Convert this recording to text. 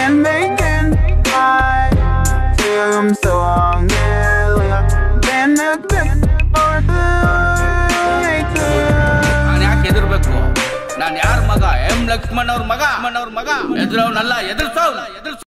ನಾನು ಯಾರ ಮಗ? ಎಂ ಲಕ್ಷ್ಮಣ್ ಅವ್ರ ಮಗ. ಎದುರವನಲ್ಲ, ಎದುರ್ಸವ್.